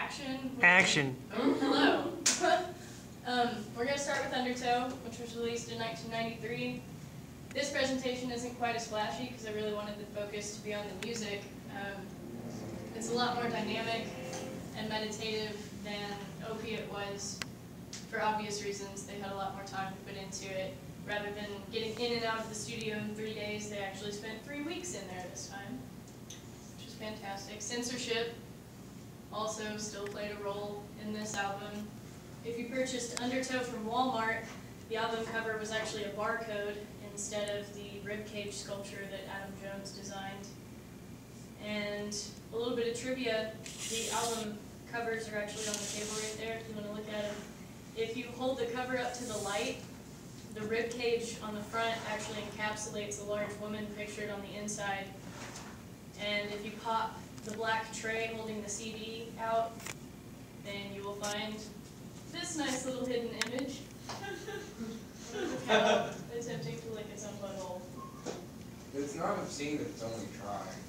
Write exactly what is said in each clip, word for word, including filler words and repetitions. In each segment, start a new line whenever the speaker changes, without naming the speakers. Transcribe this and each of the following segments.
Action.
Action.
Hello. um, we're going to start with Undertow, which was released in nineteen ninety-three. This presentation isn't quite as flashy because I really wanted the focus to be on the music. Um, it's a lot more dynamic and meditative than Opiate was. For obvious reasons, they had a lot more time to put into it. Rather than getting in and out of the studio in three days, they actually spent three weeks in there this time, which is fantastic. Censorship also still played a role in this album. If you purchased Undertow from Walmart, the album cover was actually a barcode instead of the ribcage sculpture that Adam Jones designed. And a little bit of trivia, the album covers are actually on the table right there if you want to look at them. If you hold the cover up to the light, the ribcage on the front actually encapsulates a large woman pictured on the inside. And if you pop the black tray holding the C D out, then you will find this nice little hidden image. A cow attempting to lick its own butthole.
It's not obscene if it's only trying.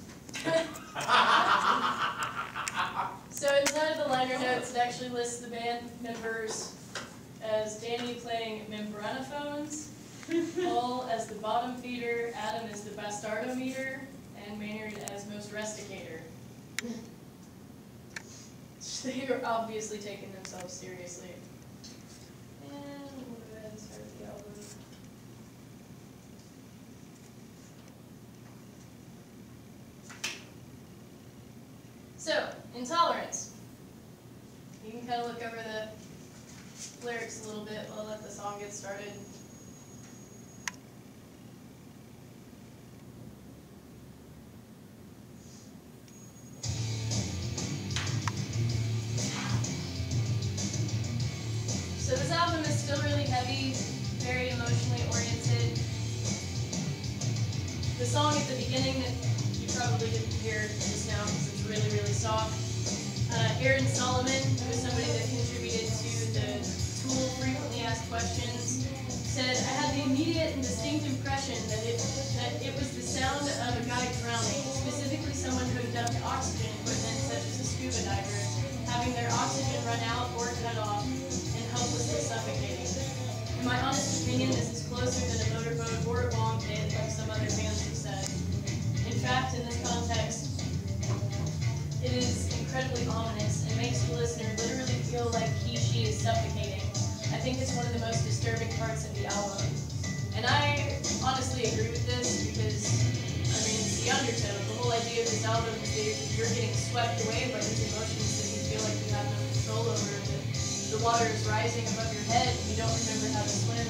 So inside of the liner notes, it actually lists the band members as Danny playing membranophones, Paul as the bottom feeder, Adam as the bastardometer, and Maynard as most resticator. They are obviously taking themselves seriously. And we'll go ahead and start the album. So, Intolerance. You can kind of look over the lyrics a little bit while I let the song get started. So this album is still really heavy, very emotionally oriented. The song at the beginning that you probably didn't hear just now because it's really, really soft. Uh, installment, who is somebody that contributed to the tool frequently asked questions, said, I had the immediate and distinct impression that it, that it was the sound of a guy drowning, specifically someone who had dumped oxygen equipment such as a scuba diver, having their oxygen run out or cut off, and helplessly suffocating. In my honest opinion, this is closer than a motorboat or a bomb pit, like some other bands have said. In fact, in this context, it is incredibly ominous and makes the listener literally feel like he, she is suffocating. I think it's one of the most disturbing parts of the album. And I honestly agree with this because, I mean, it's the undertow. The whole idea of this album is that you're getting swept away by these emotions that you feel like you have no control over. That the water is rising above your head and you don't remember how to swim.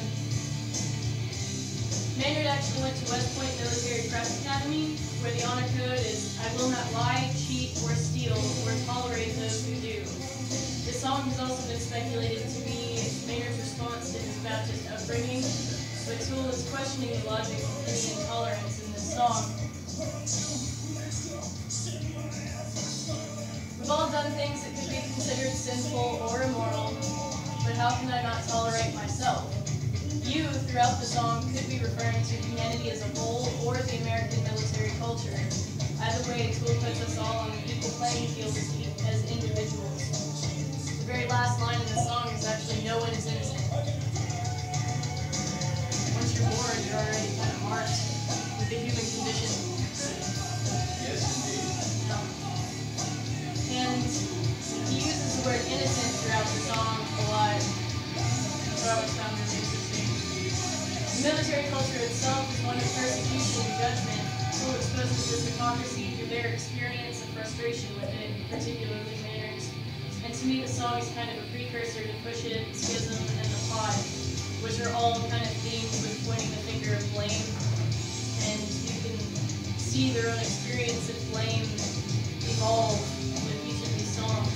Maynard actually went to West Point Military Press Academy, where the honor code is, I will not lie, cheat, or steal, or tolerate those who do. This song has also been speculated to be Maynard's response to his Baptist upbringing, but Tool is questioning the logic of any intolerance in this song. We've all done things that could be considered sinful or immoral, but how can I not tolerate myself? You, throughout the song, could be referring to humanity as a whole or the American military culture. Either way, Tool puts us all on an equal playing field as, as individuals. The very last line in the song is actually, no one is innocent. Once you're born, you're already kind of marked with the human condition.
Yes, indeed.
Yeah. And he uses the word innocent throughout the song a lot. Which I always found really interesting. The military culture itself is one of persecution and judgment. Tool exposes this hypocrisy through their experience and frustration with it, particularly Maynard's. And to me, the song is kind of a precursor to Push It, Schism, and The Pod, which are all kind of themed with pointing the finger of blame. And you can see their own experience of blame evolve with each of these songs.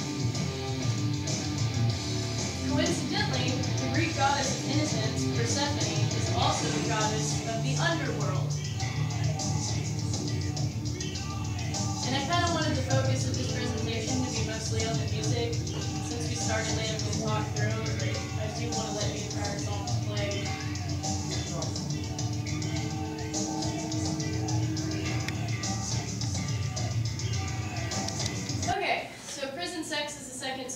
Coincidentally, the Greek goddess of innocence, Persephone, is also the goddess of the underworld. And I kind of wanted the focus of this presentation to be mostly on the music. Since we started late up and talked through, I do want to let the entire song play. Okay, so prison sex is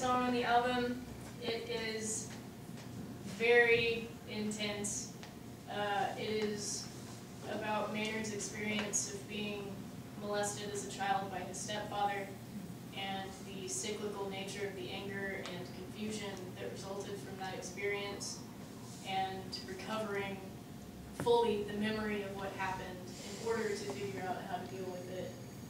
song on the album. It is very intense. Uh, it is about Maynard's experience of being molested as a child by his stepfather and the cyclical nature of the anger and confusion that resulted from that experience, and recovering fully the memory of what happened in order to figure out how to deal with it.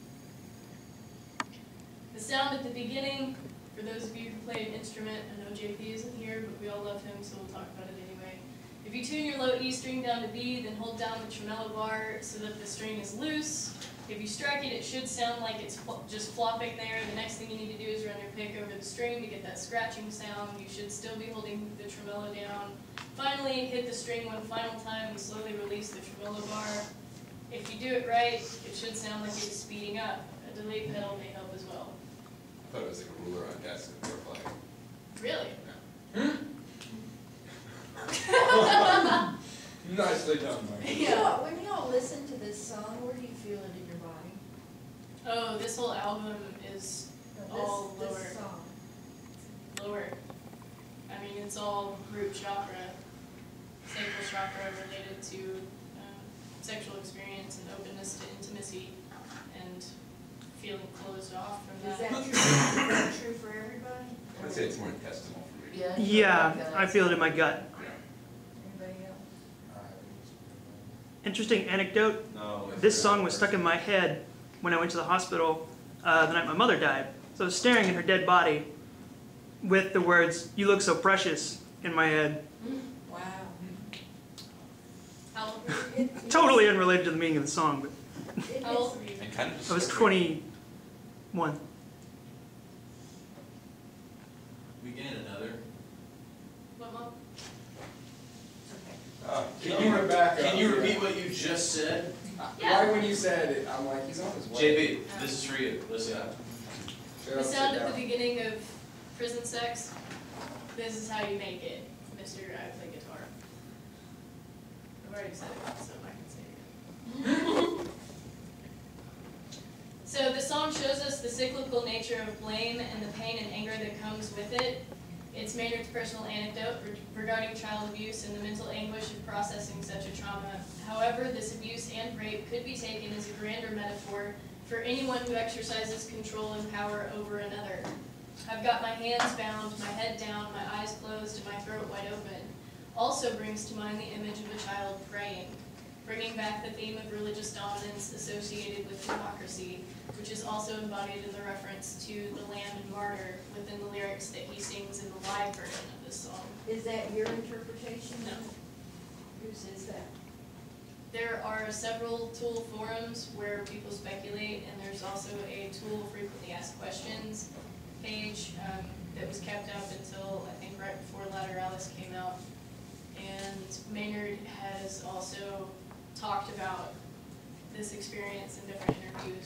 The sound at the beginning, for those of you who play an instrument, I know J P isn't here, but we all love him, so we'll talk about it anyway. If you tune your low E string down to B, then hold down the tremolo bar so that the string is loose. If you strike it, it should sound like it's just flopping there. The next thing you need to do is run your pick over the string to get that scratching sound. You should still be holding the tremolo down. Finally, hit the string one final time and slowly release the tremolo bar. If you do it right, it should sound like it's speeding up. A delay pedal may help as well.
I thought it was like a ruler on desk that we're playing.
Really?
Yeah.
Nicely done, Mike.
Yeah.
You know, when y'all listen to this song, where do you feel it in your body?
Oh, this whole album is
No,
all
this,
lower.
this song.
Lower. I mean, it's all root chakra, sacral chakra related to um, sexual experience and openness to intimacy and feeling closed off from
Is
that.
that true? Is that true for everybody?
I'd say it's more intestinal for me.
Yeah.
Yeah, I feel it in my gut.
Anybody else?
Interesting anecdote.
No. I
This
forgot
song
the
was stuck in
version.
my head when I went to the hospital uh, the night my mother died. So I was staring at her dead body with the words, "You look so precious," in my head.
Wow.
How old were you?
It- it-
Totally unrelated to the meaning of the song, but
it-
How old were you?
And kind of
I was
disturbing.
twenty-one.
We get another.
What month?
Uh,
Can you run back up?
Can you
Yeah.
repeat what you just said?
Yeah.
Right when you said it, I'm like, he's on his way.
J B, this is for you. Listen up.
Shut
The
up, sit
sound at
down.
the beginning of prison sex. This is how you make it, Mister I play guitar. I've already said it, so I can say it again. So the song shows us the cyclical nature of blame and the pain and anger that comes with it. It's Maynard's personal anecdote re- regarding child abuse and the mental anguish of processing such a trauma. However, this abuse and rape could be taken as a grander metaphor for anyone who exercises control and power over another. I've got my hands bound, my head down, my eyes closed, and my throat wide open. Also brings to mind the image of a child praying, bringing back the theme of religious dominance associated with democracy, which is also embodied in the reference to the lamb and martyr within the lyrics that he sings in the live version of this song.
Is that your interpretation?
No.
Who says that?
There are several Tool forums where people speculate, and there's also a Tool frequently asked questions page um, that was kept up until I think right before Lateralis came out. And Maynard has also talked about this experience in different interviews.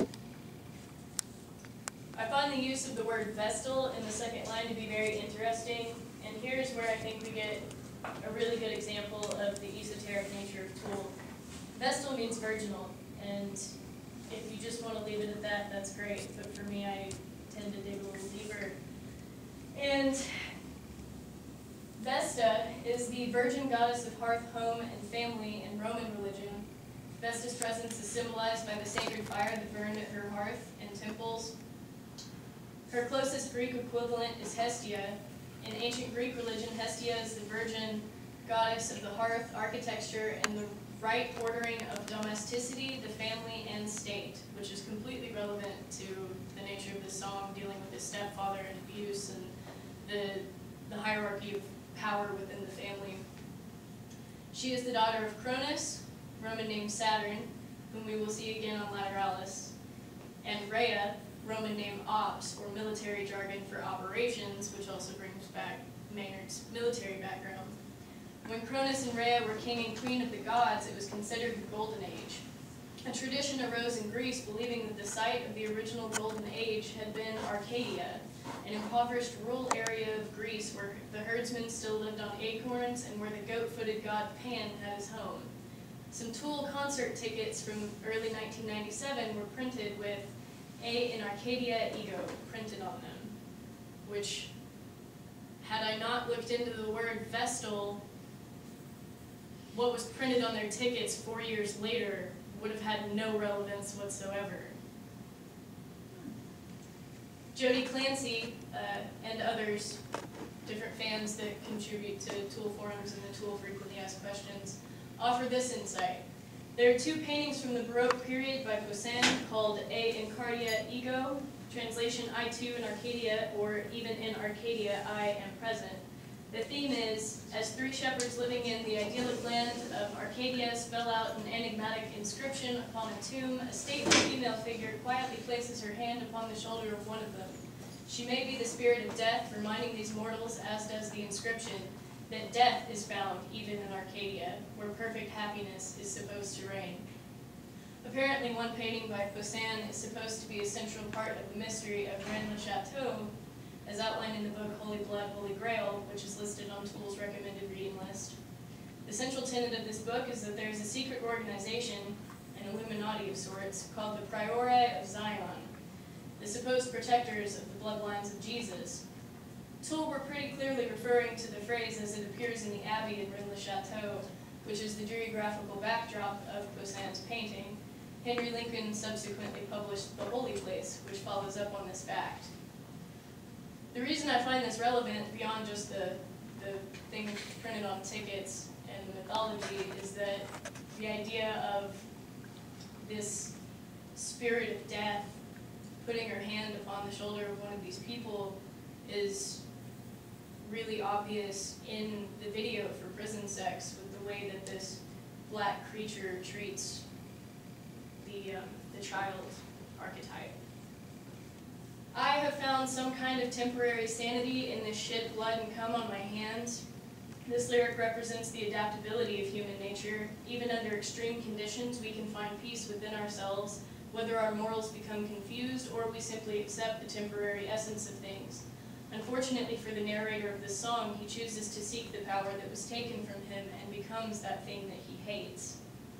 I find the use of the word vestal in the second line to be very interesting, and here's where I think we get a really good example of the esoteric nature of Tool. Vestal means virginal, and if you just want to leave it at that, that's great, but for me, I tend to dig a little deeper. And Vesta is the virgin goddess of hearth, home, and family in Roman religion. Vesta's presence is symbolized by the sacred fire that burned at her hearth and temples. Her closest Greek equivalent is Hestia. In ancient Greek religion, Hestia is the virgin goddess of the hearth, architecture, and the right ordering of domesticity, the family, and state, which is completely relevant to the nature of this song, dealing with his stepfather and abuse and the, the hierarchy of power within the family. She is the daughter of Cronus, Roman name Saturn, whom we will see again on Lateralis, and Rhea, Roman name Ops, or military jargon for operations, which also brings back Maynard's military background. When Cronus and Rhea were king and queen of the gods, it was considered the Golden Age. A tradition arose in Greece believing that the site of the original Golden Age had been Arcadia, an impoverished rural area of Greece where the herdsmen still lived on acorns and where the goat-footed god Pan had his home. Some Tool concert tickets from early nineteen ninety-seven were printed with A in Arcadia Ego printed on them. which, had I not looked into the word Vestal, what was printed on their tickets four years later would have had no relevance whatsoever. Jody Clancy uh, and others, different fans that contribute to Tool forums and the Tool frequently asked questions, offer this insight. There are two paintings from the Baroque period by Poussin called A Incardia Ego, translation I too in Arcadia, or even in Arcadia I am present. The theme is, as three shepherds living in the idyllic land of Arcadia spell out an enigmatic inscription upon a tomb, a stately female figure quietly places her hand upon the shoulder of one of them. She may be the spirit of death, reminding these mortals, as does the inscription, that death is found even in Arcadia, where perfect happiness is supposed to reign. Apparently, one painting by Poussin is supposed to be a central part of the mystery of Rennes-le-Château, as outlined in the book Holy Blood, Holy Grail, which is listed on Tool's recommended reading list. The central tenet of this book is that there is a secret organization, an Illuminati of sorts, called the Priori of Zion, the supposed protectors of the bloodlines of Jesus. Tool were pretty clearly referring to the phrase as it appears in the Abbey in Rennes-le-Château, which is the dreary graphical backdrop of Poussin's painting. Henry Lincoln subsequently published The Holy Place, which follows up on this fact. The reason I find this relevant, beyond just the, the thing printed on tickets and the mythology, is that the idea of this spirit of death putting her hand upon the shoulder of one of these people is really obvious in the video for Prison Sex, with the way that this black creature treats the, um, the child archetype. I have found some kind of temporary sanity in this shit, blood, and cum on my hands. This lyric represents the adaptability of human nature. Even under extreme conditions, we can find peace within ourselves, whether our morals become confused or we simply accept the temporary essence of things. Unfortunately for the narrator of this song, he chooses to seek the power that was taken from him and becomes that thing that he hates.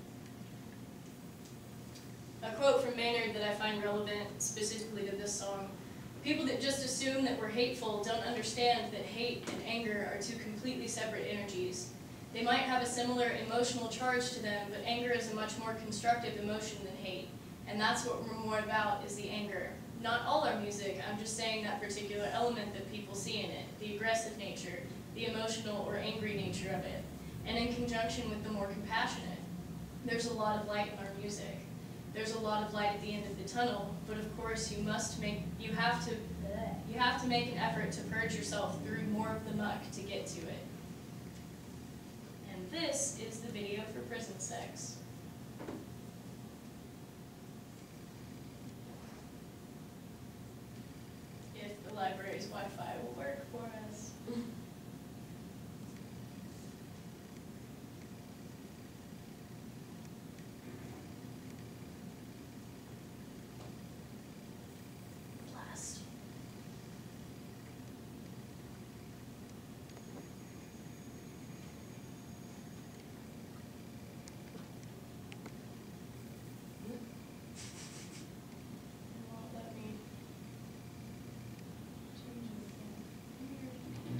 A quote from Maynard that I find relevant specifically to this song: "People that just assume that we're hateful don't understand that hate and anger are two completely separate energies. They might have a similar emotional charge to them, but anger is a much more constructive emotion than hate. And that's what we're more about, is the anger. Not all our music, I'm just saying that particular element that people see in it, the aggressive nature, the emotional or angry nature of it, and in conjunction with the more compassionate. There's a lot of light in our music. There's a lot of light at the end of the tunnel, but of course you must make, you have to, you have to make an effort to purge yourself through more of the muck to get to it." And this is the video for Prison Sex. If the library's Wi-Fi will work for us. Blast. It won't let me change anything here.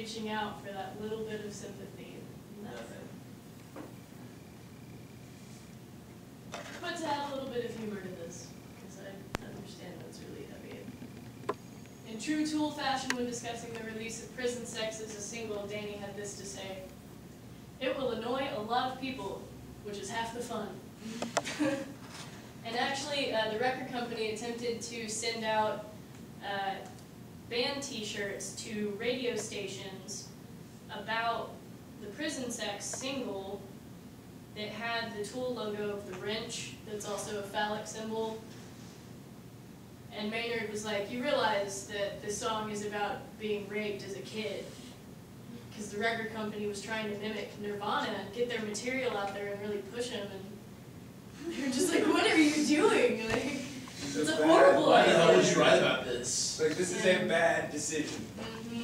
reaching out for that little bit of sympathy. And that's it. But to add a little bit of humor to this, because I understand that's really heavy. In true Tool fashion, when discussing the release of Prison Sex as a single, Danny had this to say: "It will annoy a lot of people, which is half the fun." And actually, uh, the record company attempted to send out uh, band t-shirts to radio stations about the Prison Sex single that had the Tool logo of the wrench, that's also a phallic symbol. And Maynard was like, "You realize that this song is about being raped as a kid?" Because the record company was trying to mimic Nirvana and get their material out there and really push them, and they were just like, "What are you doing? Like, it's a
bad-
Why
horrible
the
idea."
hell would you write about this?
Like, this is a bad decision.
Mm-hmm.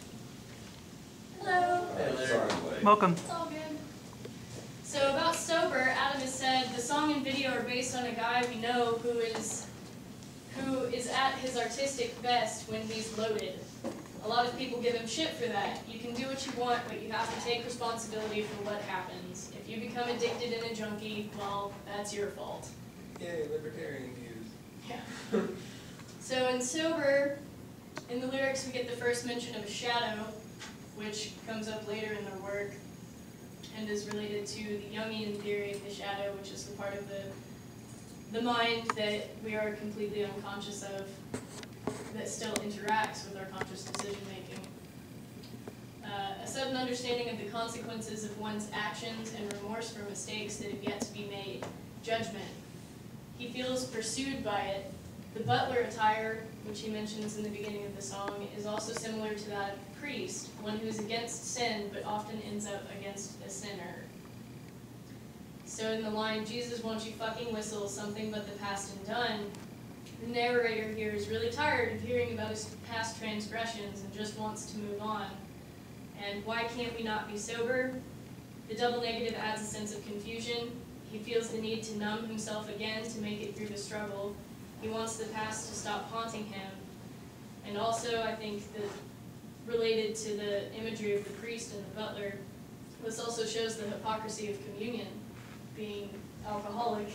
Hello.
Hey,
Oh,
Larry.
sorry, I'm late.
Welcome.
It's all good. So about Sober, Adam has said the song and video are based on a guy we know who is who is at his artistic best when he's loaded. A lot of people give him shit for that. You can do what you want, but you have to take responsibility for what happens. If you become addicted and a junkie, well, that's your fault.
Yay, libertarian views.
Yeah. So in Sober, in the lyrics we get the first mention of a shadow, which comes up later in their work, and is related to the Jungian theory of the shadow, which is the part of the, the mind that we are completely unconscious of, that still interacts with our conscious decision-making. Uh, a sudden understanding of the consequences of one's actions and remorse for mistakes that have yet to be made. Judgment. He feels pursued by it. The butler attire, which he mentions in the beginning of the song, is also similar to that of the priest, one who is against sin but often ends up against a sinner. So in the line, "Jesus, won't you fucking whistle, something but the past and done," the narrator here is really tired of hearing about his past transgressions and just wants to move on. And why can't we not be sober? The double negative adds a sense of confusion. He feels the need to numb himself again to make it through the struggle. He wants the past to stop haunting him. And also, I think that related to the imagery of the priest and the butler, this also shows the hypocrisy of communion, being alcoholic.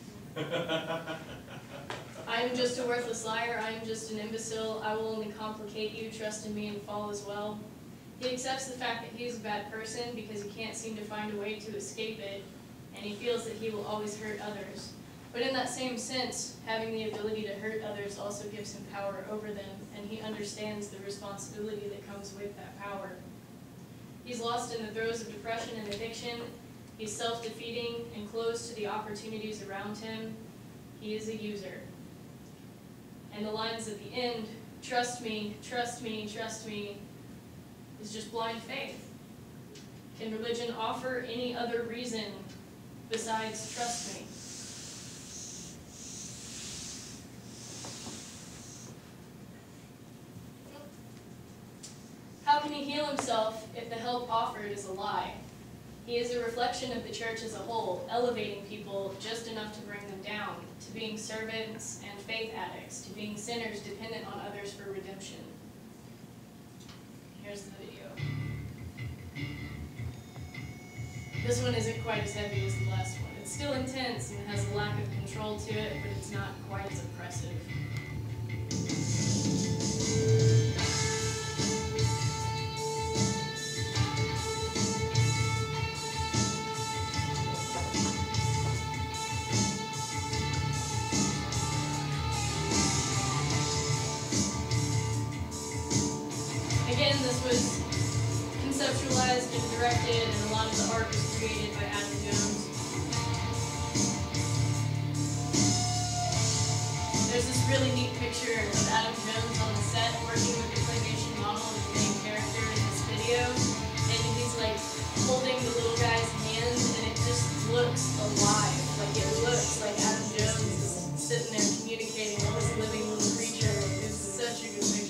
"I am just a worthless liar, I am just an imbecile, I will only complicate you, trust in me and fall as well." He accepts the fact that he is a bad person because he can't seem to find a way to escape it, and he feels that he will always hurt others. But in that same sense, having the ability to hurt others also gives him power over them, and he understands the responsibility that comes with that power. He's lost in the throes of depression and addiction. He's self-defeating and closed to the opportunities around him. He is a user. And the lines at the end, "Trust me, trust me, trust me," is just blind faith. Can religion offer any other reason besides trust me? How can he heal himself if the help offered is a lie? He is a reflection of the church as a whole, elevating people just enough to bring them down, to being servants and faith addicts, to being sinners dependent on others for redemption. Here's the video. This one isn't quite as heavy as the last one. It's still intense and has a lack of control to it, but it's not quite as oppressive. Again, this was conceptualized and directed, and a lot of the art was created by Adam Jones. There's this really neat picture of Adam Jones on the set working with the claymation model of the main character in this video, and he's like holding the little guy's hand, and it just looks alive. Like it looks like Adam Jones is sitting there communicating with this living little creature. It's such a good picture.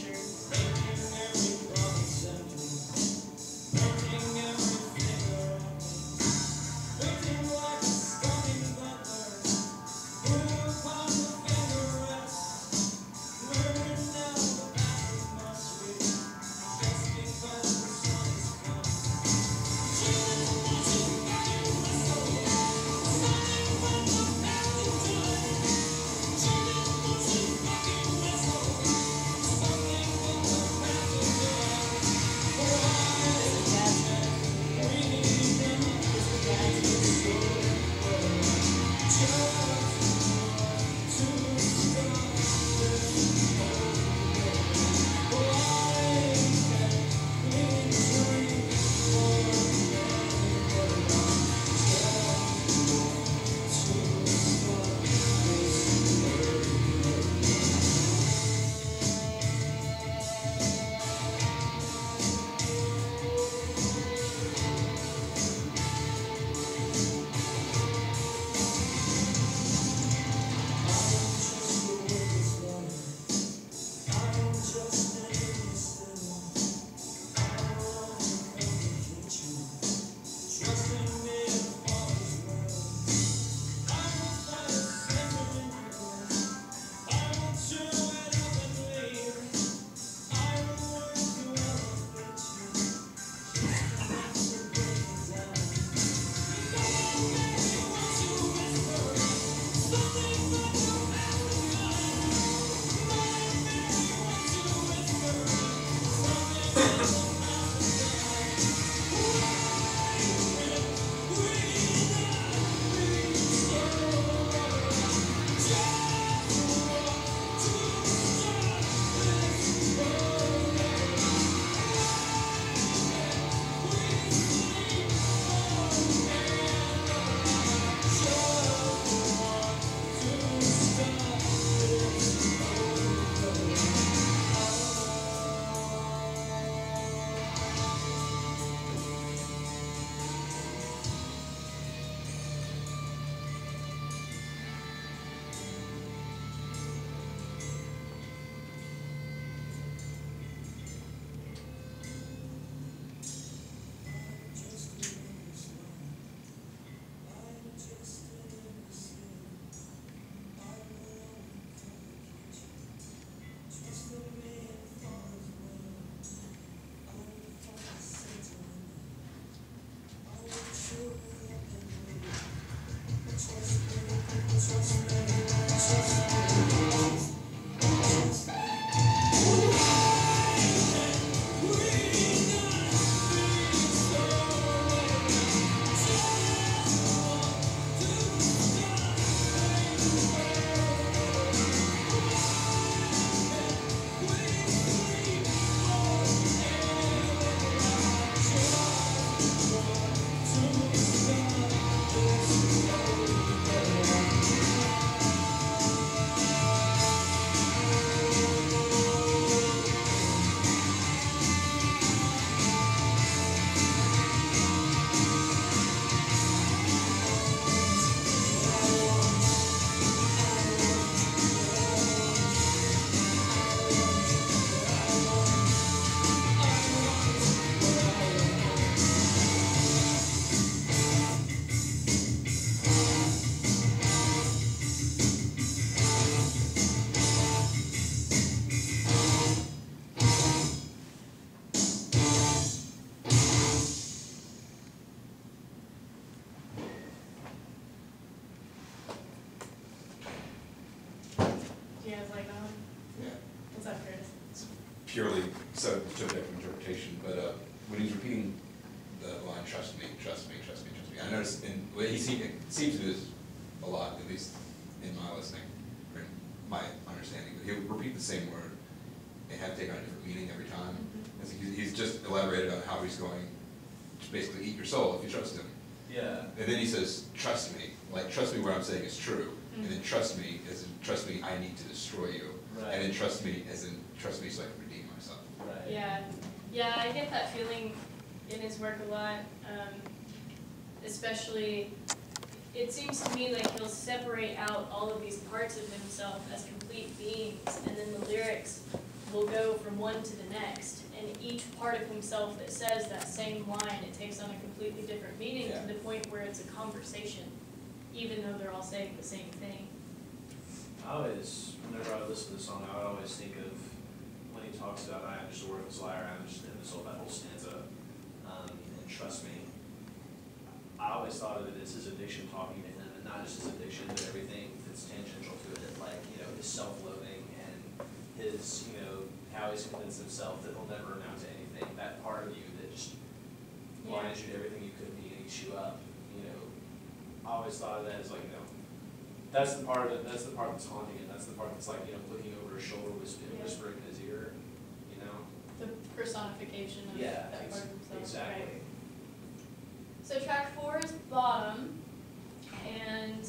so subject to interpretation, but uh, when he's repeating the line, trust me, trust me, trust me, trust me, I noticed, in, well, he seemed, it seems to do this a lot, at least in my listening, or in my understanding, but he would repeat the same word and have to take on a different meaning every time.
Mm-hmm.
And so he's, he's just elaborated on how he's going to basically eat your soul if you trust him.
Yeah.
And then he says, trust me, like trust me what I'm saying is true.
Mm-hmm.
And then trust me as in, trust me I need to destroy you.
Right.
And then trust me as in, trust me so I can redeem myself.
Right.
Yeah, yeah, I get that feeling in his work a lot, um, especially, it seems to me like he'll separate out all of these parts of himself as complete beings, and then the lyrics will go from one to the next, and each part of himself that says that same line, it takes on a completely different meaning
Yeah.
to the point where it's a conversation, even though they're all saying the same thing.
I always, whenever I listen to the song, I would always think of when he talks about, I am just a worthless liar, I am just in this whole, that whole stanza, um, and trust me. I always thought of it as his addiction talking to him, and not just his addiction, but everything that's tangential to it, like, you know, his self-loathing and his, you know, how he's convinced himself that he'll never amount to anything, that part of you that just blinds you to everything you could be and eats you up, you know. I always thought of that as like, you know, that's the part of it, that's the part that's haunting it, that's the part that's like, you know, looking over his shoulder, whispering,
Yeah.
whispering in his ear, you know?
The personification of
Yeah,
that
ex-
part of himself.
exactly.
Right. So track four is Bottom, and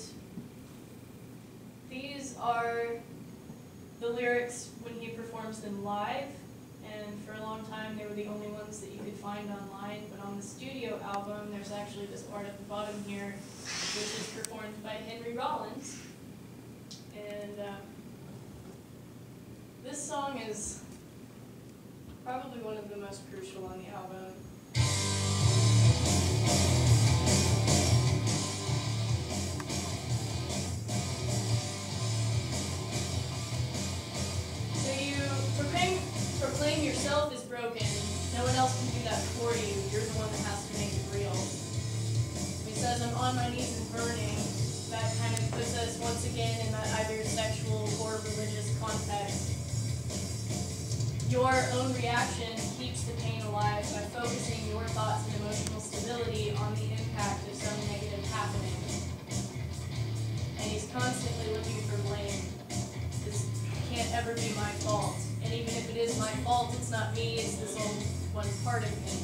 these are the lyrics when he performs them live, and for a long time they were the only ones that you could find online, but on the studio album there's actually this part at the bottom here which is performed by Henry Rollins, and uh, this song is probably one of the most crucial on the album. So you proclaim, proclaim yourself is broken. No one else can do that for you. You're the one that has to make it real. He says, I'm on my knees and burning. That kind of puts us once again in that either sexual or religious context. Your own reaction keeps the pain alive by focusing your thoughts and emotional stability on the impact of some negative happening. And he's constantly looking for blame. This can't ever be my fault. And even if it is my fault, it's not me, it's this old one part of me.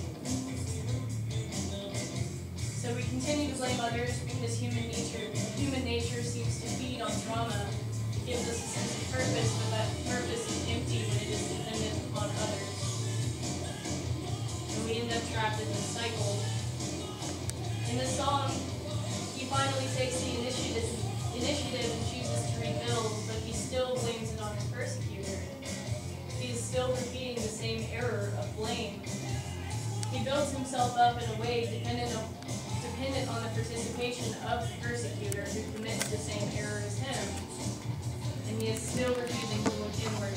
So we continue to blame others because human nature, human nature seems to feed on trauma. It gives us a sense of purpose, but that purpose is empty when it is dependent upon others. And we end up trapped in this cycle. In this song, he finally takes the initiative, initiative and chooses to rebuild, but he still blames it on his persecutor. He is still repeating the same error of blame. He builds himself up in a way dependent on, dependent on the participation of the persecutor who commits the same error as him. And he is still refusing to look inward.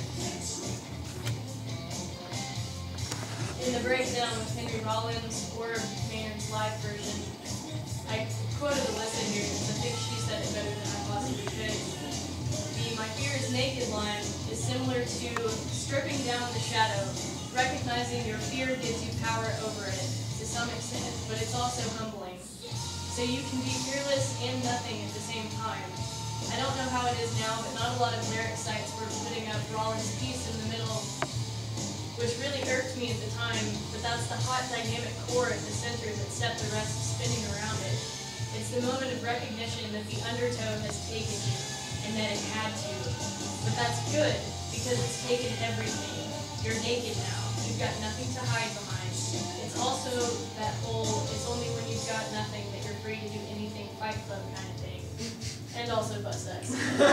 In the breakdown of Henry Rollins or Maynard's live version, I quoted Alyssa here because I think she said it better than I possibly could. The "my fear is naked" line is similar to stripping down the shadow. Recognizing your fear gives you power over it to some extent, but it's also humbling. So you can be fearless and nothing at the same time. I don't know how it is now, but not a lot of lyric sites were putting up Rollins' piece in the middle, which really irked me at the time, but that's the hot dynamic core at the center that set the rest spinning around it. It's the moment of recognition that the undertow has taken you, and that it had to. But that's good, because it's taken everything. You're naked now. You've got nothing to hide behind. It's also that whole, it's only when you've got nothing that you're free to do anything Fight Club kind of thing. And also butt sex.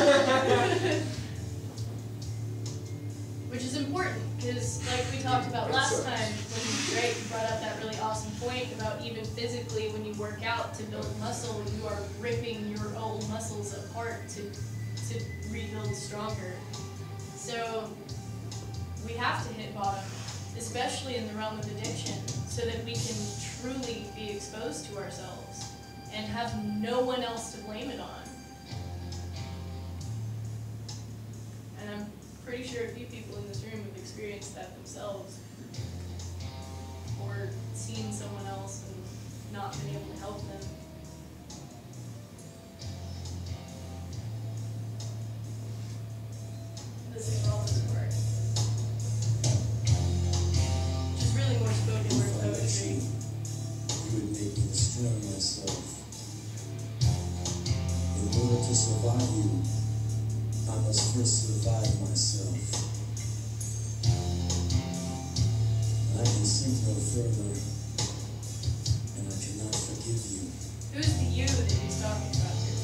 Which is important, because like we talked about last time, when Drake brought up that really awesome point about even physically when you work out to build muscle, you are ripping your old muscles apart to, to rebuild stronger. So we have to hit bottom, especially in the realm of addiction, so that we can truly be exposed to ourselves and have no one else to blame it on. And I'm pretty sure a few people in this room have experienced that themselves. not been able to help them. This is all this work. Just really more spoken word poetry.
You would make me destroy myself. In order to survive you, I must first survive myself. I can sink no further, and I cannot forgive you.
Who's the you that he's talking about here?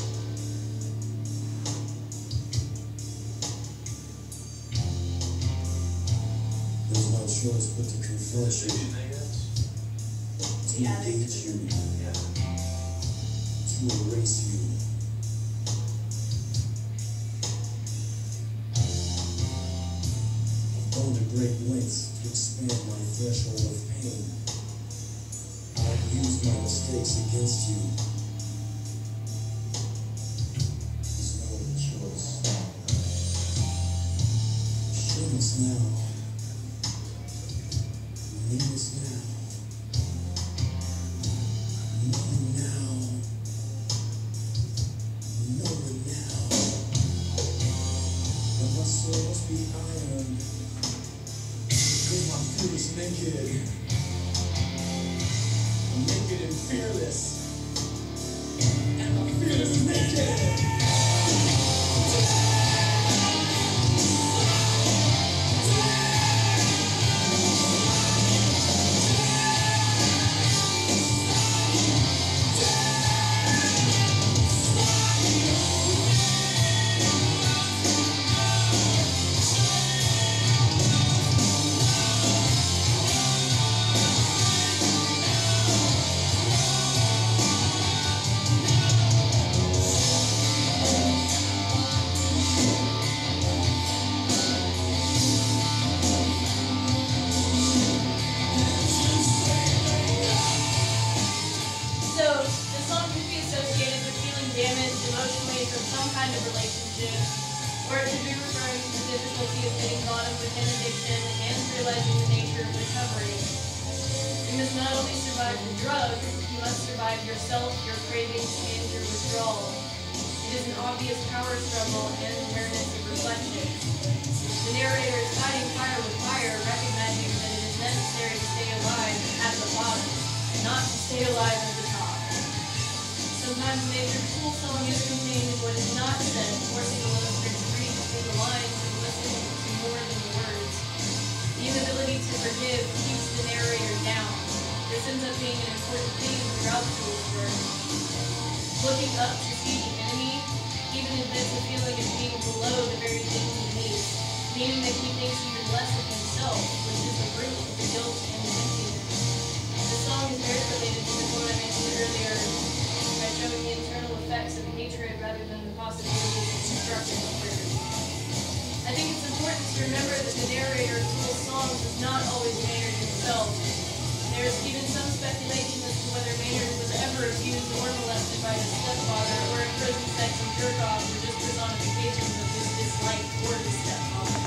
There's no choice but to confront you,
Fiction, I guess.
to
Yeah,
engage you,
Yeah.
to erase you. I've gone to great lengths to expand my threshold of pain. I've used my mistakes against you. There's no other choice. Show us now. Name us now. Know it now. Know it now. But my soul must be iron. Cause my fear is naked. I'm naked and fearless. And my fear is naked.
So, the song could be associated with feeling damaged emotionally from some kind of relationship, or it could be referring to the difficulty of hitting bottom within addiction and realizing the nature of recovery. You must not only survive the drug, you must survive yourself, your cravings, and your withdrawal. It is an obvious power struggle and awareness of reflection. The narrator is fighting fire with fire, recognizing that it is necessary to stay alive at the bottom, not to stay alive at the top. Sometimes a major cool song is contained in what is not said, forcing the listener to read between the lines and listen to more than the words. The inability to forgive keeps the narrator down. This ends up being an important theme throughout Tool's work. Looking up to see the enemy even admits a feeling of being below the very thing he needs, meaning that he thinks even less of himself, which is the root of the guilt and the emptiness. The song is very related to the quote I mentioned earlier, by showing the internal effects of hatred rather than the possibilities of destructive affairs. I think it's important to remember that the narrator of Tool's songs is not always Maynard himself. There is even some speculation as to whether Maynard was ever abused or molested by his stepfather, or if prison sex and jerk-off were just personifications of his dislike for his stepfather.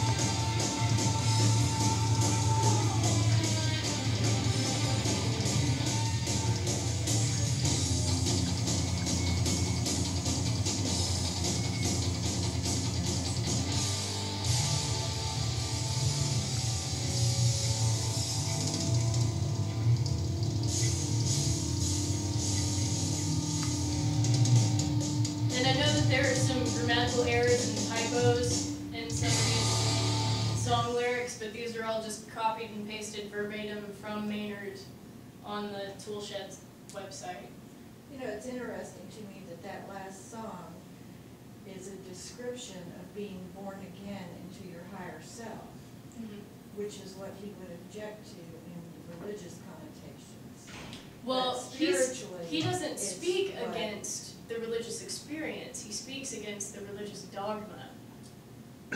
And I know that there are some grammatical errors and typos in some of these song lyrics, but these are all just copied and pasted verbatim from Maynard on the Toolshed's website.
You know, it's interesting to me that that last song is a description of being born again into your higher self, which is what he would object to in religious connotations.
Well,
But
he's,
spiritually,
he doesn't
it's
speak
like-
against the religious experience, he speaks against the religious dogma.
The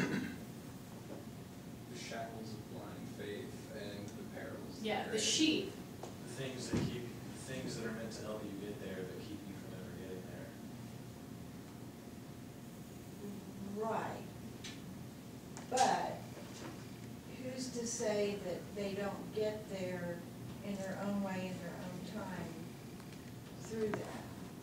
shackles of blind faith and the perils. of
Yeah, the
grace.
sheep.
The things that keep, the things that are meant to help you get there, but keep you from ever getting there.
Right. But who's to say that they don't get there in their own way, in their own time, through that.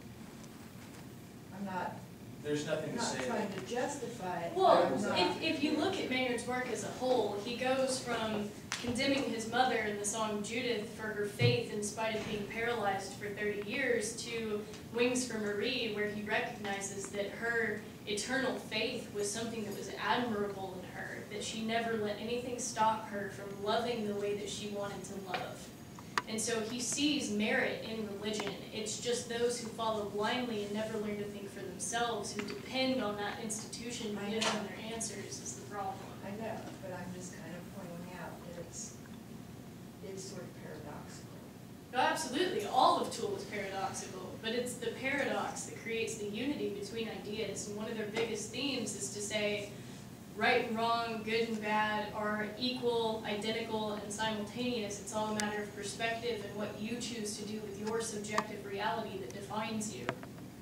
I'm not,
There's nothing
I'm
to
not
say.
trying to justify it. but
Well,
I'm not-
if, if you look at Maynard's work as a whole, he goes from condemning his mother in the song Judith for her faith in spite of being paralyzed for thirty years to Wings for Marie, where he recognizes that her eternal faith was something that was admirable in her, that she never let anything stop her from loving the way that she wanted to love. And so he sees merit in religion. It's just those who follow blindly and never learn to think for themselves, who depend on that institution to give them their answers, is the problem.
I know, but I'm just kind of pointing out that it's, it's sort of paradoxical.
No, absolutely, all of Tool is paradoxical, but it's the paradox that creates the unity between ideas. And one of their biggest themes is to say, right and wrong, good and bad are equal, identical, and simultaneous. It's all a matter of perspective and what you choose to do with your subjective reality that defines you.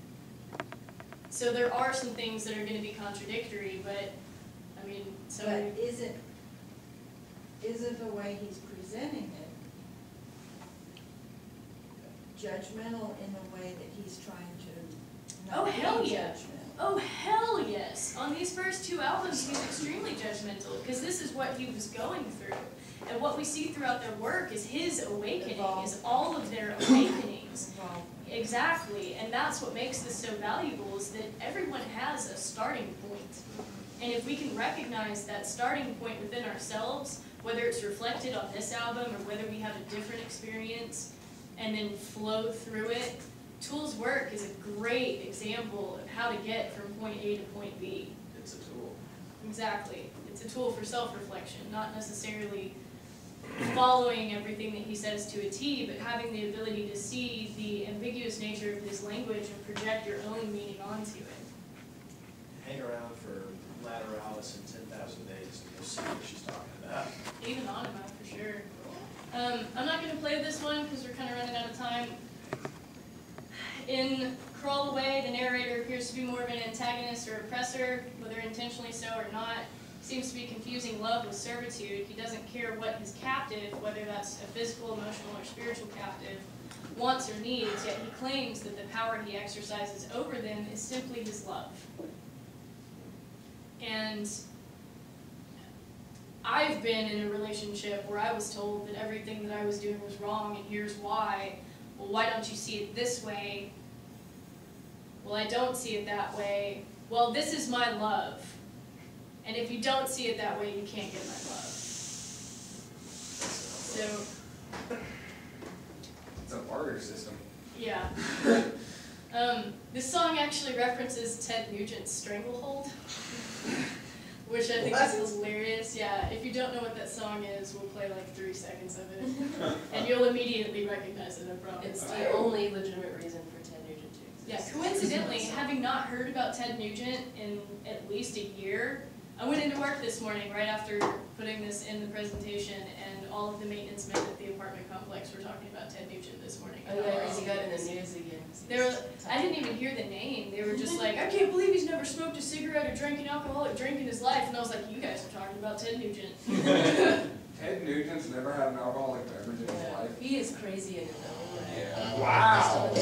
So there are some things that are going to be contradictory, but, I mean, so...
But isn't, isn't the way he's presenting it judgmental in the way that he's trying to
Oh,
not
hell
be
yeah.
judgmental?
Oh, hell yes. On these first two albums, he's extremely judgmental, because this is what he was going through. And what we see throughout their work is his awakening, is all of their awakenings.
Involvement.
Exactly, and that's what makes this so valuable, is that everyone has a starting point. And if we can recognize that starting point within ourselves, whether it's reflected on this album or whether we have a different experience, and then flow through it, Tool's work is a great example of how to get from point A to point B.
It's a tool.
Exactly. It's a tool for self-reflection, not necessarily following everything that he says to a T, but having the ability to see the ambiguous nature of his language and project your own meaning onto it.
Hang around for Lateralis in ten thousand days and you'll see what she's talking about.
Even Anima, for sure. Um, I'm not going to play this one because we're kind of running out of time. In Crawl Away, the narrator appears to be more of an antagonist or oppressor, whether intentionally so or not. Seems to be confusing love with servitude. He doesn't care what his captive, whether that's a physical, emotional, or spiritual captive, wants or needs, yet he claims that the power he exercises over them is simply his love. And I've been in a relationship where I was told that everything that I was doing was wrong, and here's why. Well, why don't you see it this way? Well, I don't see it that way. Well, this is my love. And if you don't see it that way, you can't get my love. So,
It's a barter system.
yeah. Um, this song actually references Ted Nugent's Stranglehold, which I think
What?
is hilarious. Yeah, if you don't know what that song is, we'll play like three seconds of it, and you'll immediately recognize it, I promise.
It's the only legitimate reason for Ted Nugent to exist.
Yeah, coincidentally, having not heard about Ted Nugent in at least a year, I went into work this morning right after putting this in the presentation, and all of the maintenance men at the apartment complex were talking about Ted Nugent this morning.
Oh yeah, because he got in the news again.
They were, I didn't even hear the name. They were just like, I can't believe he's never smoked a cigarette or drank an alcoholic drink in his life. And I was like, you guys are talking about Ted Nugent.
Ted Nugent's never had an alcoholic beverage in his
Yeah.
life.
He is crazy in his own way.
Yeah.
Wow.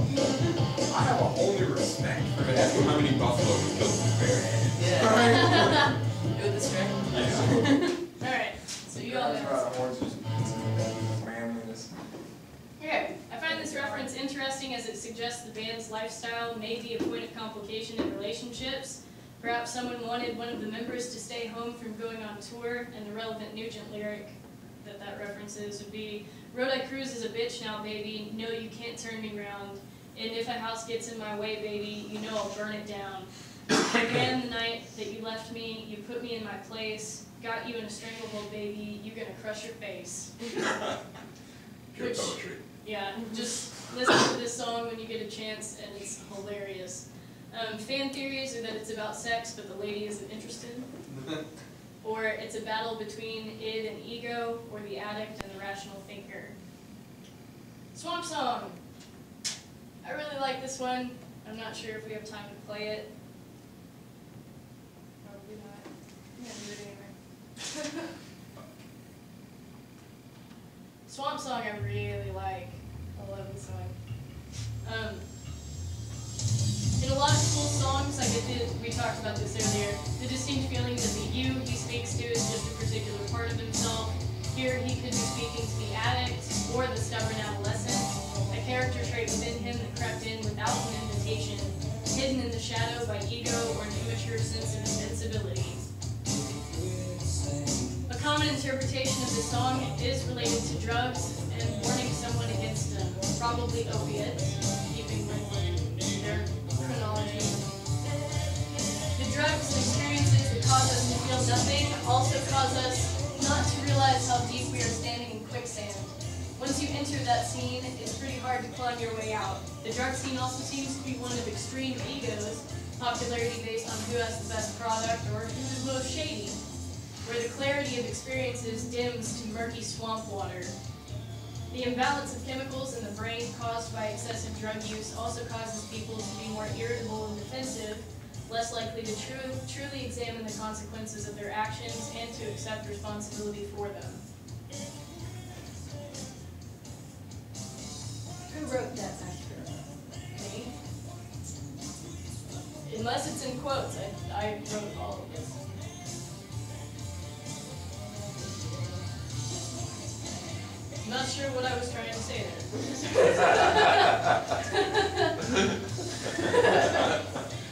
I have a whole new respect for it. Ask him how many buffalo he killed with his bare hands.
Yeah. With the strength.
Yeah.
Alright, so you all
That's
know.
right, horses. It's manliness.
Okay, I find this reference interesting as it suggests the band's lifestyle may be a point of complication in relationships. Perhaps someone wanted one of the members to stay home from going on tour, and the relevant Nugent lyric that that references would be, Road I cruise is a bitch now, baby, no you can't turn me round, and if a house gets in my way, baby, you know I'll burn it down. I ran the night that you left me, you put me in my place, got you in a stranglehold, baby, you gonna crush your face.
Pure
Which-
poetry.
Yeah, just listen to this song when you get a chance, and it's hilarious. Um, fan theories are that it's about sex, but the lady isn't interested. Or it's a battle between id and ego, or the addict and the rational thinker. Swamp Song. I really like this one. I'm not sure if we have time to play it. Probably not. I'm gonna do it anyway. Swamp Song I really like. I love this one. Um, in a lot of cool songs, like I did, we talked about this earlier, the distinct feeling that the you he speaks to is just a particular part of himself. Here he could be speaking to the addict or the stubborn adolescent, a character trait within him that crept in without an invitation, hidden in the shadow by ego or an immature sense of invincibility. A common interpretation of the song is related to drugs and warning someone against them, probably opiates, keeping with their chronology. The drugs and experiences that cause us to feel nothing also cause us not to realize how deep we are standing in quicksand. Once you enter that scene, it's pretty hard to climb your way out. The drug scene also seems to be one of extreme egos, popularity based on who has the best product or who is most shady, where the clarity of experiences dims to murky swamp water. The imbalance of chemicals in the brain caused by excessive drug use also causes people to be more irritable and defensive, less likely to tru truly examine the consequences of their actions and to accept responsibility for them.
Who wrote that extra?
Me? Unless it's in quotes, I, I wrote all of this. I'm not sure what I was trying to say there.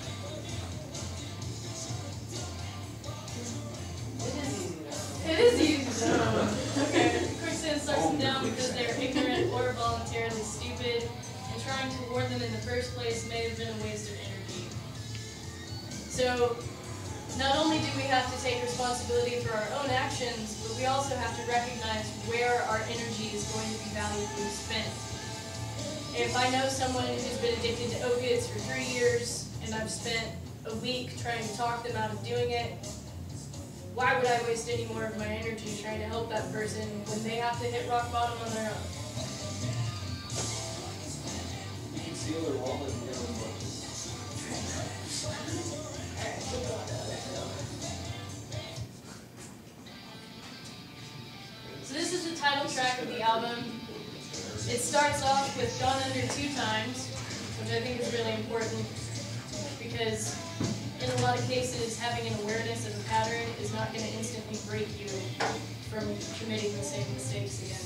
It is easy to know. Okay. Quicksand sucks them down because they are ignorant or voluntarily stupid, and trying to warn them in the first place may have been a waste of energy. So, not only do we have to take responsibility for our own actions, but we also have to recognize where our energy is going to be valuably spent. If I know someone who's been addicted to opiates for three years, and I've spent a week trying to talk them out of doing it, why would I waste any more of my energy trying to help that person when they have to hit rock bottom on their own?
You can steal their wallet and get them money.
So this is the title track of the album. It starts off with Gone Under Two Times, which I think is really important because in a lot of cases, having an awareness of a pattern is not going to instantly break you from committing the same mistakes again.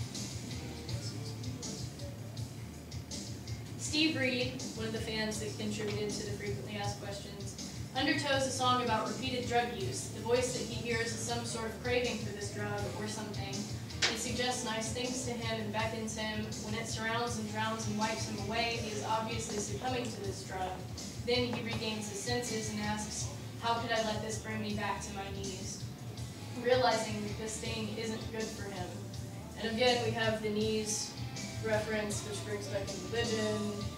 Steve Reed, one of the fans that contributed to the frequently asked questions, Undertow is a song about repeated drug use. The voice that he hears is some sort of craving for this drug or something. It suggests nice things to him and beckons him. When it surrounds and drowns and wipes him away, he is obviously succumbing to this drug. Then he regains his senses and asks, how could I let this bring me back to my knees? Realizing that this thing isn't good for him. And again, we have the knees reference, which brings back to religion.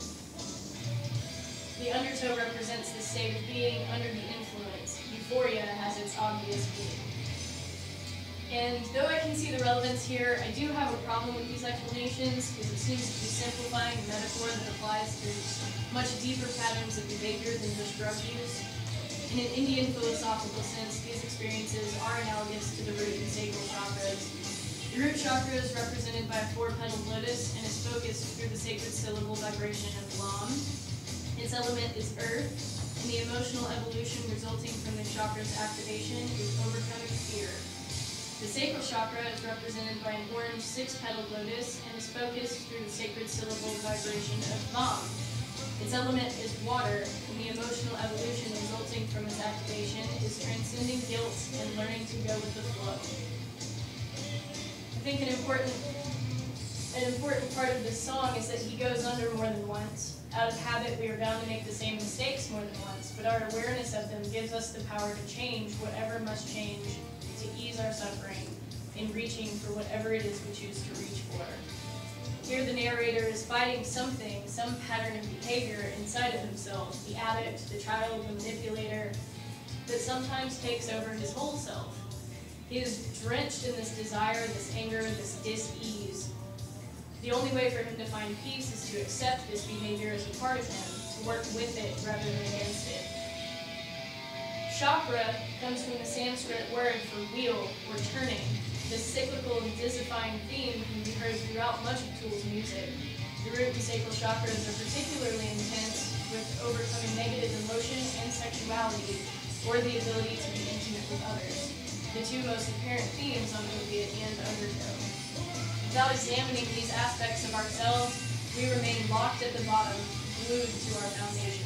The undertow represents the state of being under the influence. Euphoria has its obvious meaning. And though I can see the relevance here, I do have a problem with these explanations because it seems to be simplifying a metaphor that applies to much deeper patterns of behavior than just drug use. In an Indian philosophical sense, these experiences are analogous to the root and sacral chakras. The root chakra is represented by a four-petaled lotus and is focused through the sacred syllable vibration of Lam. Its element is earth, and the emotional evolution resulting from the chakra's activation is overcoming fear. The sacral chakra is represented by an orange six-petaled lotus and is focused through the sacred syllable vibration of Vam. Its element is water, and the emotional evolution resulting from its activation is transcending guilt and learning to go with the flow. I think an important, an important part of this song is that he goes under more than once. Out of habit, we are bound to make the same mistakes more than once, but our awareness of them gives us the power to change whatever must change to ease our suffering in reaching for whatever it is we choose to reach for. Here the narrator is fighting something, some pattern of behavior inside of himself, the addict, the child, the manipulator, that sometimes takes over his whole self. He is drenched in this desire, this anger, this dis-ease. The only way for him to find peace is to accept this behavior as a part of him, to work with it rather than against it. Chakra comes from the Sanskrit word for wheel or turning. This cyclical and disifying theme can be heard throughout much of Tool's music. The root and sacral chakras are particularly intense with overcoming negative emotion and sexuality, or the ability to be intimate with others, the two most apparent themes on Opiate and Undertow. Without examining these aspects of ourselves, we remain locked at the bottom, glued to our foundation.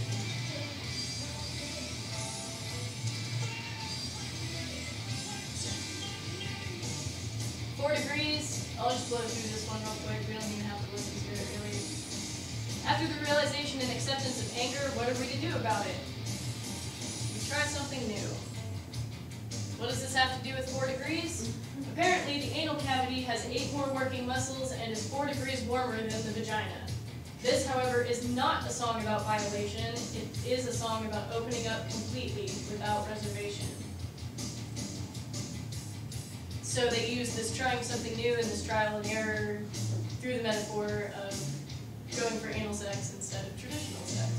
Four degrees, I'll just blow through this one real quick, we don't even have to listen to it really. After the realization and acceptance of anger, what are we to do about it? We try something new. What does this have to do with four degrees? Apparently, the anal cavity has eight more working muscles and is four degrees warmer than the vagina. This, however, is not a song about violation. It is a song about opening up completely without reservation. So they use this trying something new and this trial and error through the metaphor of going for anal sex instead of traditional sex.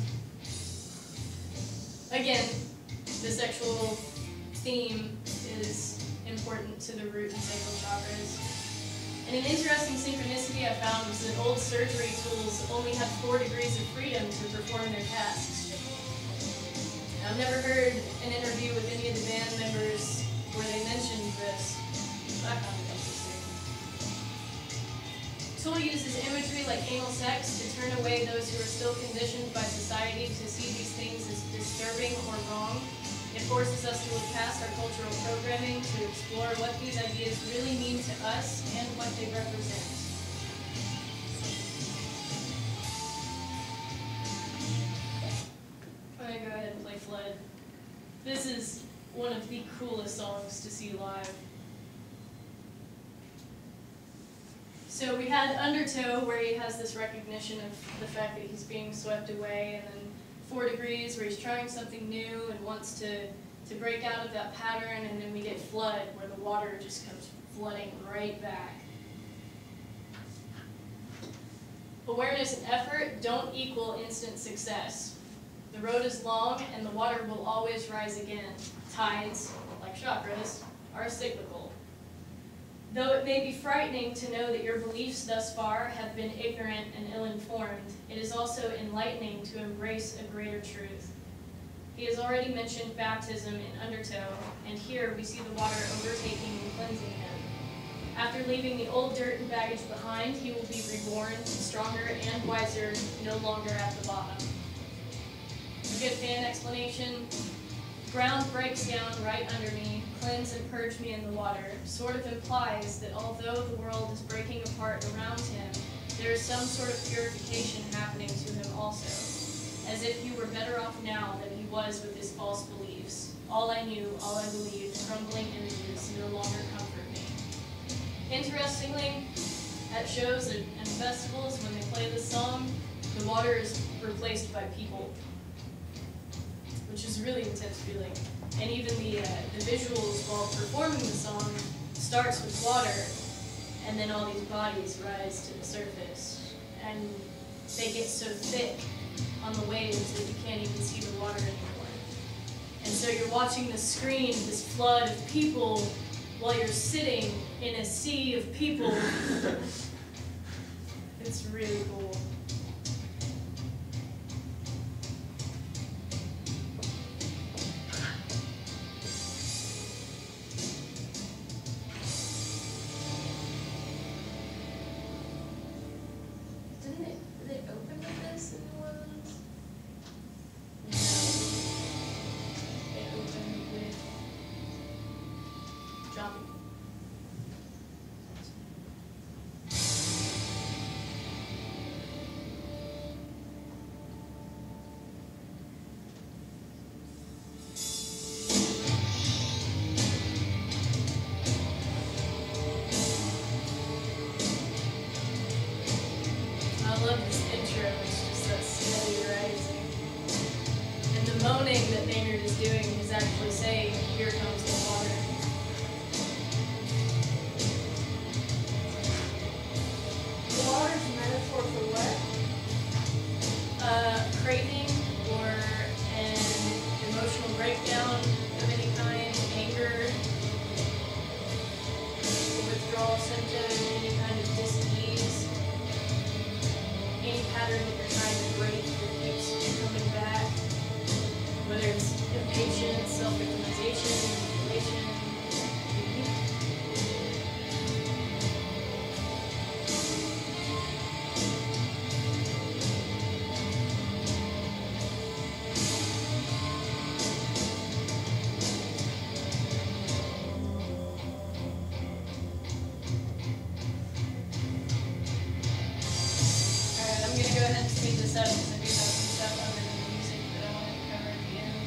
Again, the sexual theme is important to the root and sacral chakras. And an interesting synchronicity I found was that old surgery tools only had four degrees of freedom to perform their tasks. I've never heard an interview with any of the band members where they mentioned this. I found it interesting. Tool uses imagery like anal sex to turn away those who are still conditioned by society to see these things as disturbing or wrong. It forces us to look past our cultural programming to explore what these ideas really mean to us and what they represent. I'm going to go ahead and play Flood. This is one of the coolest songs to see live. So we had Undertow, where he has this recognition of the fact that he's being swept away, and then Four Degrees, where he's trying something new and wants to, to break out of that pattern, and then we get Flood, where the water just comes flooding right back. Awareness and effort don't equal instant success. The road is long, and the water will always rise again. Tides, like chakras, are cyclical. Though it may be frightening to know that your beliefs thus far have been ignorant and ill-informed, it is also enlightening to embrace a greater truth. He has already mentioned baptism in Undertow, and here we see the water overtaking and cleansing him. After leaving the old dirt and baggage behind, he will be reborn, stronger and wiser, no longer at the bottom. A good fan explanation. Ground breaks down right under me, cleanse and purge me in the water, sort of implies that although the world is breaking apart around him, there is some sort of purification happening to him also, as if he were better off now than he was with his false beliefs. All I knew, all I believed, crumbling images no longer comfort me. Interestingly, at shows and festivals, when they play this song, the water is replaced by people, which is a really intense feeling. And even the, uh, the visuals while performing the song starts with water, and then all these bodies rise to the surface. And they get so thick on the waves that you can't even see the water anymore. And so you're watching the screen, this flood of people, while you're sitting in a sea of people. It's really cool. I love this intro, it's just that steady rising. And the moaning that Maynard is doing is actually saying, here comes the water.
The water's a metaphor for what?
Uh, craving or an emotional breakdown of any kind, anger, withdrawal symptom, any kind of dis-ease. Any ahead and speed this up because I do have some stuff other than the music that I wanted to cover at the end.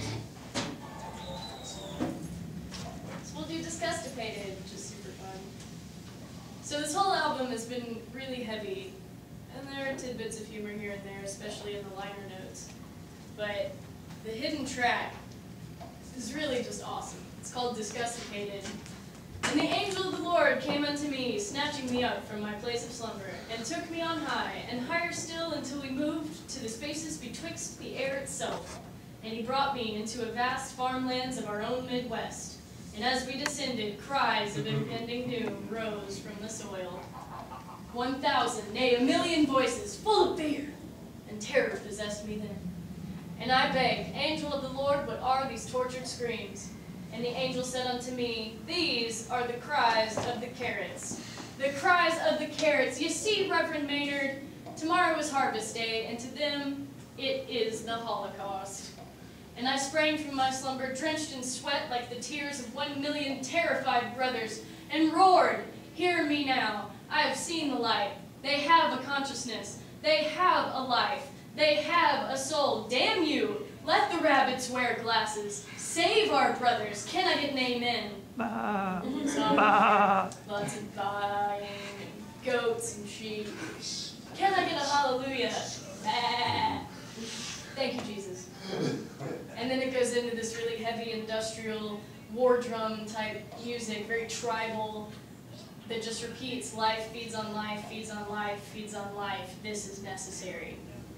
So we'll do Disgustipated, which is super fun. So this whole album has been really heavy, and there are tidbits of humor here and there, especially in the liner notes. But the hidden track is really just awesome. It's called Disgustipated. And the angel of the Lord came unto me, snatching me up from my place of slumber, and took me on high, and higher still until we moved to the spaces betwixt the air itself. And he brought me into a vast farmlands of our own Midwest. And as we descended, cries of impending doom rose from the soil. One thousand, nay, a million voices, full of fear and terror possessed me then. And I begged, Angel of the Lord, what are these tortured screams? And the angel said unto me, these are the cries of the carrots. The cries of the carrots. You see, Reverend Maynard, tomorrow is harvest day, and to them it is the Holocaust. And I sprang from my slumber, drenched in sweat like the tears of one million terrified brothers, and roared, hear me now, I have seen the light. They have a consciousness. They have a life. They have a soul. Damn you! Let the rabbits wear glasses. Save our brothers. Can I get an amen?
Bah.
Some,
Bah.
lots of buying, and goats and sheep. Can I get a hallelujah? Ah. Thank you, Jesus. And then it goes into this really heavy industrial war drum type music, very tribal, that just repeats, life feeds on life, feeds on life, feeds on life. This is necessary.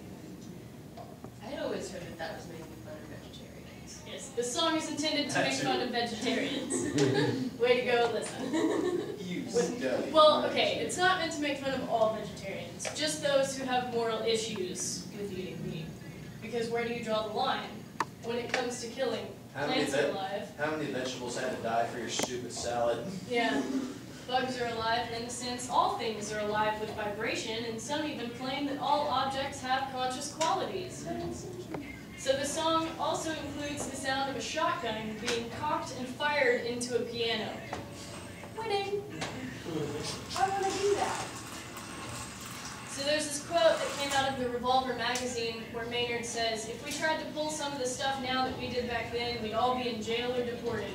I had always heard that that was making fun of vegetarians.
Yes, this song is intended to
That
make
too.
fun of vegetarians. Way to go, listen.
You
With-
study.
Well, okay, it's not meant to make fun of all vegetarians, just those who have moral issues with eating meat. Because where do you draw the line when it comes to killing
How many,
plants
ve-
alive?
how many vegetables had to die for your stupid salad?
Yeah. Bugs are alive, innocence, all things are alive with vibration, and some even claim that all objects have conscious qualities. So the song also includes the sound of a shotgun being cocked and fired into a piano. Winning! I want to do that. So there's this quote that came out of the Revolver magazine where Maynard says, if we tried to pull some of the stuff now that we did back then, we'd all be in jail or deported.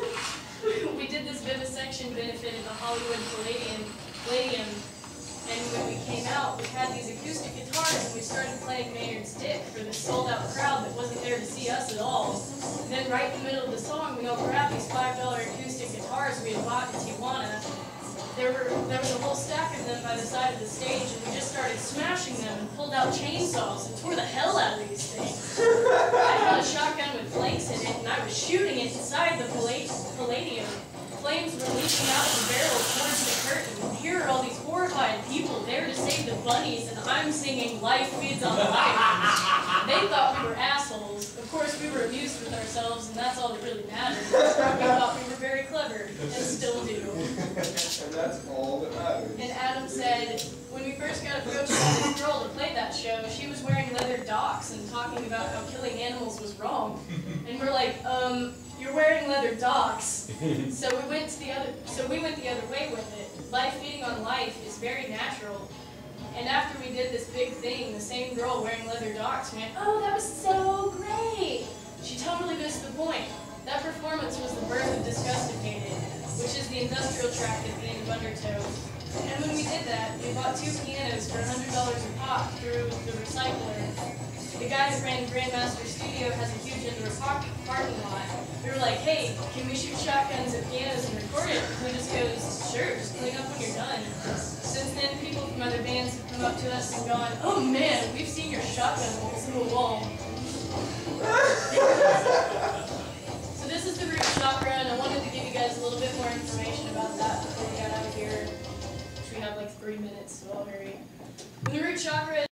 We did this vivisection benefit at the Hollywood Palladium, Palladium, and when we came out, we had these acoustic guitars, and we started playing Maynard's Dick for this sold-out crowd that wasn't there to see us at all. And then right in the middle of the song, we all grabbed these five dollar acoustic guitars we had bought in Tijuana. There were there was a whole stack of them by the side of the stage, and we just started smashing them and pulled out chainsaws and tore the hell out of these things. I had a shotgun with flames in it, and I was shooting it inside the Palladium. Flames were leaking out of the barrel towards the curtain, and here are all these horrified people there to save the bunnies, and I'm singing Life Feeds on Life. They thought we were assholes. Of course, we were amused with ourselves, and that's all that really mattered. We thought we were very clever, and still do.
And that's all that matters.
And Adam said, when we first got approached by this girl to play that show, she was wearing leather docks and talking about how killing animals was wrong. And we're like, um, you're wearing leather docks. So we went to the other so we went the other way with it. Life feeding on life is very natural. And after we did this big thing, the same girl wearing leather docks went, oh, that was so great. She totally missed the point. That performance was the birth of Disgustipated, which is the industrial track at the end of Undertow. And when we did that, we bought two pianos for one hundred dollars a pop through the recycler. The guy that ran Grandmaster Studio has a huge indoor park parking lot. We were like, hey, can we shoot shotguns at pianos and record it? And he just goes, sure, just clean up when you're done. Since then, people from other bands have come up to us and gone, oh man, we've seen your shotgun holes in the wall. So this is the root chakra, and I wanted to give you guys a little bit more information about that before we got out of here. Which we have like three minutes, so I'll hurry. When the root chakra